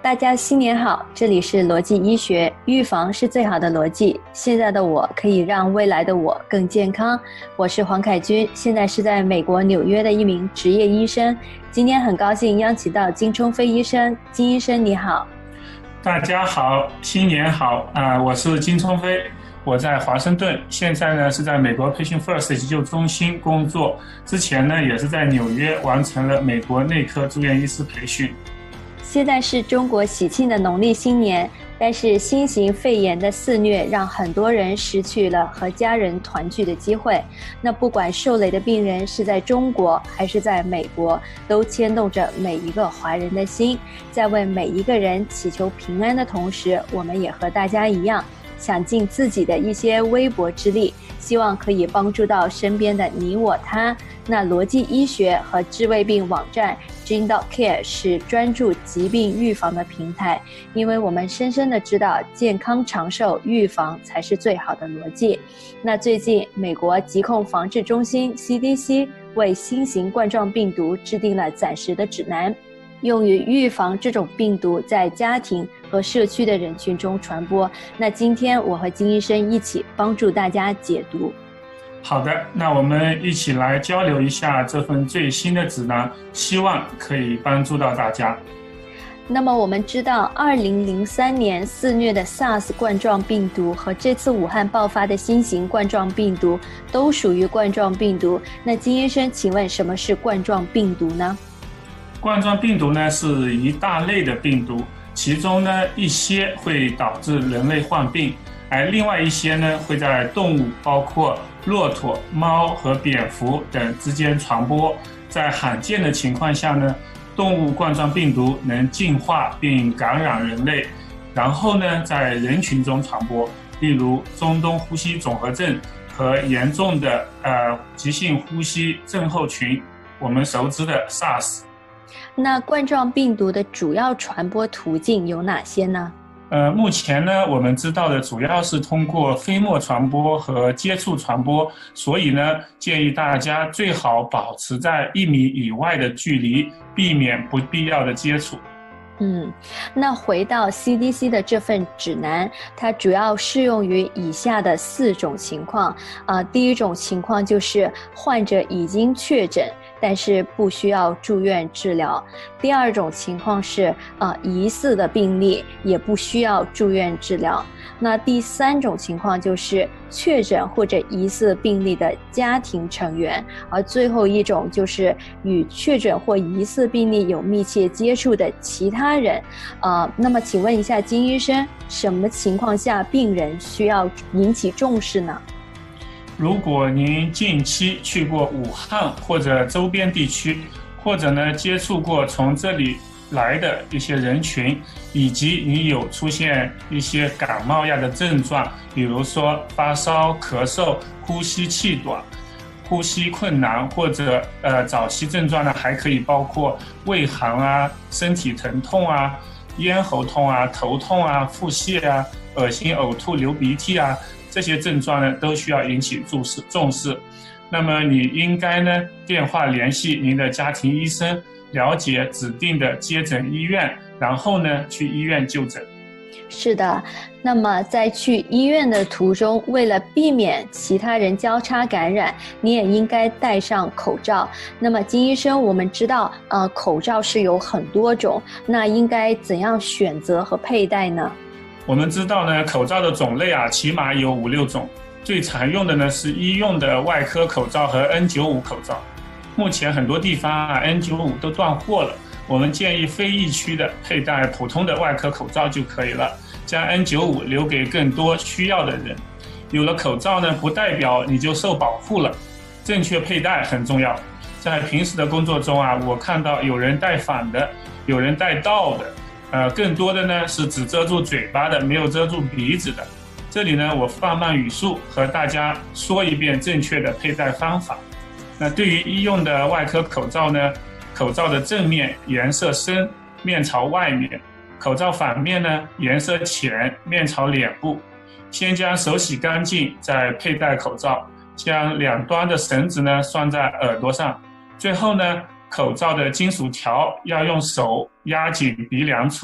大家新年好，这里是逻辑医学，预防是最好的逻辑。现在的我可以让未来的我更健康。我是黄凯军，现在是在美国纽约的一名职业医生。今天很高兴邀请到金冲飞医生，金医生你好。 大家好，新年好我是金冲飞，我在华盛顿，现在呢是在美国 Patient First 急救中心工作，之前呢也是在纽约完成了美国内科住院医师培训。 现在是中国喜庆的农历新年，但是新型肺炎的肆虐让很多人失去了和家人团聚的机会。那不管受累的病人是在中国还是在美国，都牵动着每一个华人的心。在为每一个人祈求平安的同时，我们也和大家一样，想尽自己的一些微薄之力，希望可以帮助到身边的你我他。那逻辑医学和治胃病网站 GeneDocCare 是专注疾病预防的平台，因为我们深深的知道健康长寿预防才是最好的逻辑。那最近美国疾控防治中心 CDC 为新型冠状病毒制定了暂时的指南，用于预防这种病毒在家庭和社区的人群中传播。那今天我和金医生一起帮助大家解读。 好的，那我们一起来交流一下这份最新的指南，希望可以帮助到大家。 那么我们知道2003年肆虐的 SARS 冠状病毒和这次武汉爆发的新型冠状病毒都属于冠状病毒。那金医生，请问什么是冠状病毒呢？ 冠状病毒呢是一大类的病毒，其中呢一些会导致人类患病，而另外一些呢会在动物，包括骆驼、猫和蝙蝠等之间传播。在罕见的情况下呢，动物冠状病毒能进化并感染人类，然后呢在人群中传播，例如中东呼吸综合症和严重的急性呼吸症候群，我们熟知的 SARS。 那冠状病毒的主要传播途径有哪些呢？ 目前呢，我们知道的主要是通过飞沫传播和接触传播，所以呢，建议大家最好保持在1米以外的距离，避免不必要的接触。 那回到 CDC 的这份指南，它主要适用于以下的4种情况。第一种情况就是患者已经确诊，但是不需要住院治疗。第二种情况是疑似的病例，也不需要住院治疗。那第3种情况就是确诊或者疑似病例的家庭成员，而最后一种就是与确诊或疑似病例有密切接触的其他人。那么请问一下金医生，什么情况下病人需要引起重视呢？ 如果您近期去过武汉或者周边地区，或者呢接触过从这里来的一些人群，以及你有出现一些感冒样的症状，比如说发烧、咳嗽、呼吸气短、呼吸困难，或者早期症状呢还可以包括畏寒啊、身体疼痛啊、咽喉痛啊、头痛啊、腹泻啊、恶心呕吐、流鼻涕啊，这些症状呢都需要引起重视。那么你应该呢电话联系您的家庭医生，了解指定的接诊医院，然后呢去医院就诊。 是的，那么在去医院的途中，为了避免其他人交叉感染，你也应该戴上口罩。那么金医生，我们知道口罩是有很多种，那应该怎样选择和佩戴呢？ 我们知道呢，口罩的种类起码有5、6种，最常用的呢是医用的外科口罩和 N95 口罩。目前很多地方N95 都断货了，我们建议非疫区的佩戴普通的外科口罩就可以了，将 N95 留给更多需要的人。有了口罩呢，不代表你就受保护了，正确佩戴很重要。在平时的工作中我看到有人戴反的，有人戴倒的，更多的呢是只遮住嘴巴的，没有遮住鼻子的。这里呢，我放慢语速和大家说一遍正确的佩戴方法。那对于医用的外科口罩呢，口罩的正面颜色深，面朝外面；口罩反面呢，颜色浅，面朝脸部。先将手洗干净，再佩戴口罩，将两端的绳子呢拴在耳朵上。最后呢，口罩的金属条要用手压紧鼻梁处，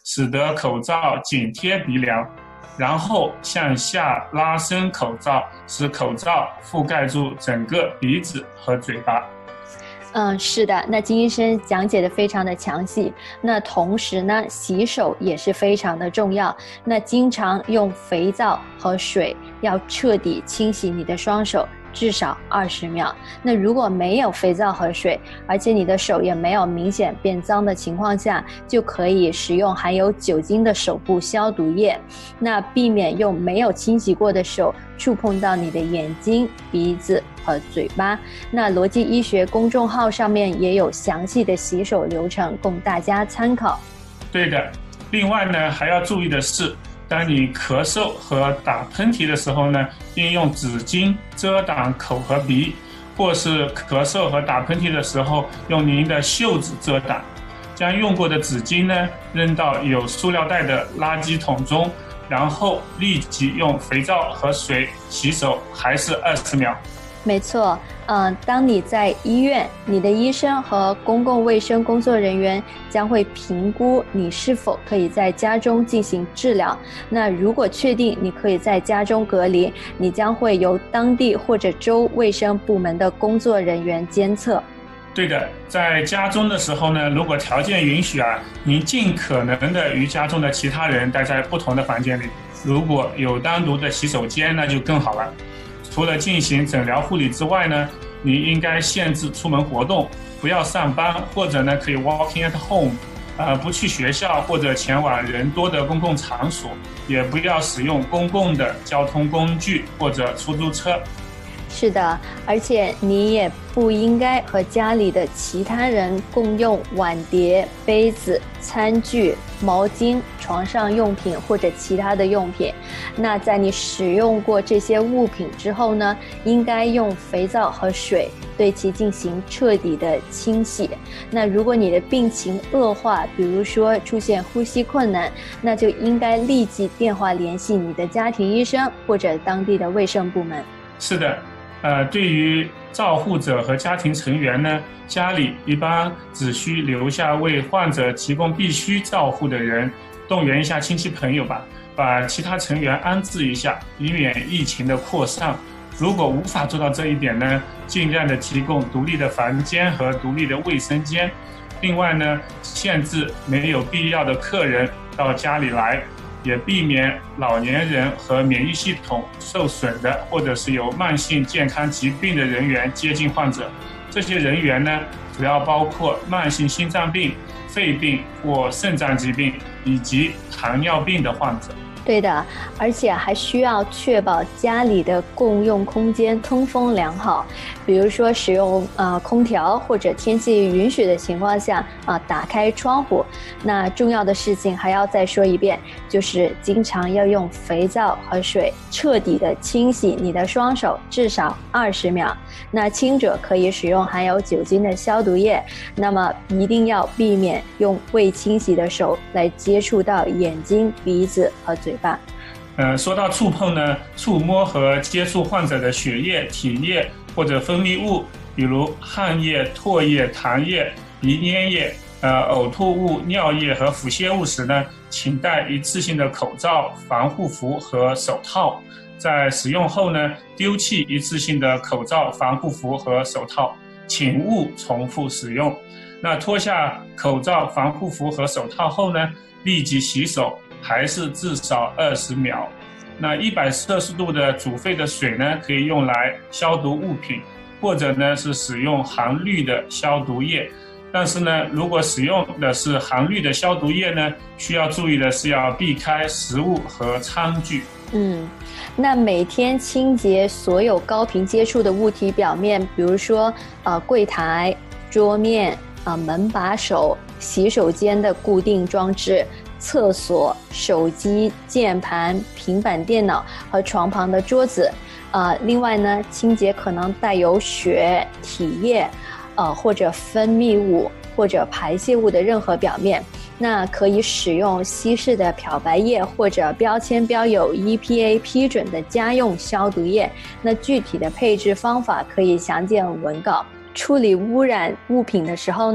使得口罩紧贴鼻梁，然后向下拉伸口罩，使口罩覆盖住整个鼻子和嘴巴。 是的，那金医生讲解的非常的详细。那同时呢，洗手也是非常的重要。那经常用肥皂和水，要彻底清洗你的双手，至少20秒。那如果没有肥皂和水，而且你的手也没有明显变脏的情况下，就可以使用含有酒精的手部消毒液。那避免用没有清洗过的手触碰到你的眼睛、鼻子和嘴巴。那罗技医学公众号上面也有详细的洗手流程供大家参考。 对的，另外呢，还要注意的是，当你咳嗽和打喷嚏的时候呢，应用纸巾遮挡口和鼻，或是咳嗽和打喷嚏的时候，用您的袖子遮挡。将用过的纸巾呢，扔到有塑料袋的垃圾桶中，然后立即用肥皂和水洗手，还是20秒。 没错，当你在医院，你的医生和公共卫生工作人员将会评估你是否可以在家中进行治疗。那如果确定你可以在家中隔离，你将会由当地或者州卫生部门的工作人员监测。 对的，在家中的时候呢，如果条件允许您尽可能的与家中的其他人待在不同的房间里。如果有单独的洗手间，那就更好了。除了进行诊疗护理之外呢，你应该限制出门活动，不要上班，或者呢可以 walking at home，不去学校或者前往人多的公共场所，也不要使用公共的交通工具或者出租车。 是的，而且你也不应该和家里的其他人共用碗碟、杯子、餐具、毛巾、床上用品或者其他的用品。那在你使用过这些物品之后呢，应该用肥皂和水对其进行彻底的清洗。那如果你的病情恶化，比如说出现呼吸困难，那就应该立即电话联系你的家庭医生或者当地的卫生部门。 是的，对于照护者和家庭成员呢，家里一般只需留下为患者提供必须照护的人，动员一下亲戚朋友吧，把其他成员安置一下，以免疫情的扩散。如果无法做到这一点呢，尽量的提供独立的房间和独立的卫生间。另外呢，限制没有必要的客人到家里来，也避免老年人和免疫系统受损的或者是有慢性健康疾病的人员接近患者。这些人员呢，主要包括慢性心脏病、肺病或肾脏疾病以及糖尿病的患者。 对的，而且还需要确保家里的共用空间通风良好，比如说使用空调，或者天气允许的情况下打开窗户。那重要的事情还要再说一遍，就是经常要用肥皂和水彻底的清洗你的双手，至少20秒。那轻者可以使用含有酒精的消毒液，那么一定要避免用未清洗的手来接触到眼睛、鼻子和嘴巴。 说到触碰呢，触摸和接触患者的血液、体液或者分泌物，比如汗液、唾液、痰液、鼻粘液、呕吐物、尿液和腹泻物时呢，请戴一次性的口罩、防护服和手套。在使用后呢，丢弃一次性的口罩、防护服和手套，请勿重复使用。那脱下口罩、防护服和手套后呢，立即洗手，还是至少20秒。那100摄氏度的煮沸的水呢，可以用来消毒物品，或者呢是使用含氯的消毒液。但是呢，如果使用的是含氯的消毒液呢，需要注意的是要避开食物和餐具。 那每天清洁所有高频接触的物体表面，比如说柜台、桌面、门把手、洗手间的固定装置、厕所、手机、键盘、平板电脑和床旁的桌子。另外呢，清洁可能带有血、体液或者分泌物或者排泄物的任何表面。那可以使用稀释的漂白液或者标签标有 EPA 批准的家用消毒液。那具体的配置方法可以详见文稿。处理污染物品的时候呢，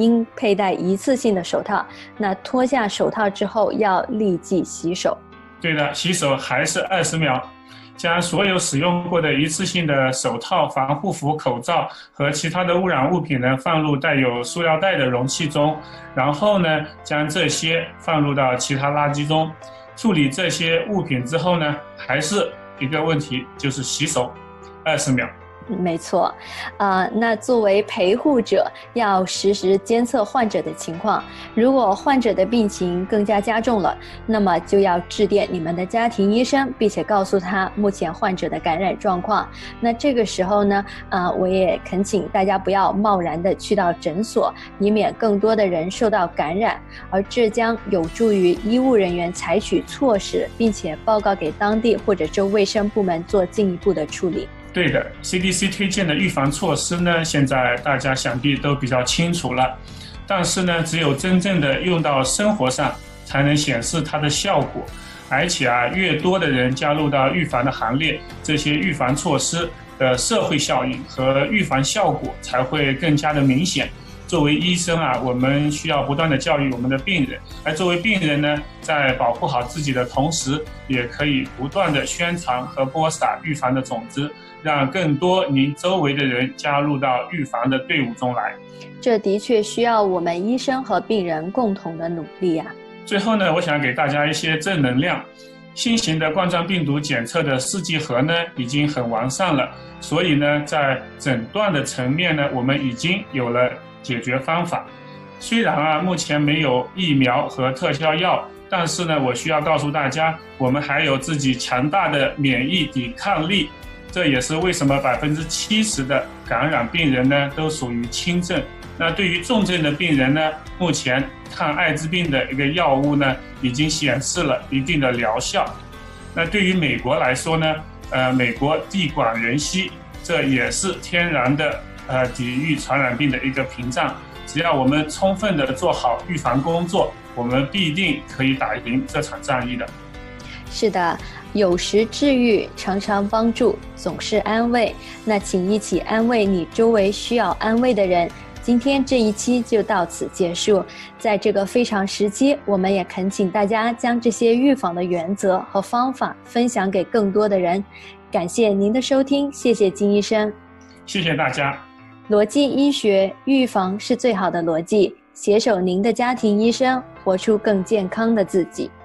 应佩戴一次性的手套。那脱下手套之后要立即洗手。 对的，洗手还是20秒。将所有使用过的一次性的手套、防护服、口罩和其他的污染物品呢，放入带有塑料袋的容器中，然后呢，将这些放入到其他垃圾中。处理这些物品之后呢，还是一个问题，就是洗手20秒。 没错，那作为陪护者，要实时监测患者的情况。如果患者的病情更加加重了，那么就要致电你们的家庭医生，并且告诉他目前患者的感染状况。那这个时候呢，我也恳请大家不要贸然的去到诊所，以免更多的人受到感染，而这将有助于医务人员采取措施，并且报告给当地或者州卫生部门做进一步的处理。 对的 ，CDC 推荐的预防措施呢，现在大家想必都比较清楚了。但是呢，只有真正的用到生活上，才能显示它的效果。而且越多的人加入到预防的行列，这些预防措施的社会效应和预防效果才会更加的明显。作为医生我们需要不断的教育我们的病人，而作为病人呢，在保护好自己的同时，也可以不断的宣传和播撒预防的种子，让更多您周围的人加入到预防的队伍中来。 这的确需要我们医生和病人共同的努力啊。 最后呢，我想给大家一些正能量。新型的冠状病毒检测的试剂盒呢，已经很完善了，所以呢，在诊断的层面呢，我们已经有了解决方法。虽然目前没有疫苗和特效药，但是呢，我需要告诉大家，我们还有自己强大的免疫抵抗力。这也是为什么70%的感染病人呢都属于轻症。那对于重症的病人呢，目前抗艾滋病的一个药物呢，已经显示了一定的疗效。那对于美国来说呢，美国地广人稀，这也是天然的抵御传染病的一个屏障。只要我们充分的做好预防工作，我们必定可以打赢这场战役的。 是的，有时治愈，常常帮助，总是安慰。那请一起安慰你周围需要安慰的人。今天这一期就到此结束。在这个非常时期，我们也恳请大家将这些预防的原则和方法分享给更多的人。感谢您的收听，谢谢金医生。 谢谢大家。 逻辑医学，预防是最好的逻辑，携手您的家庭医生，活出更健康的自己。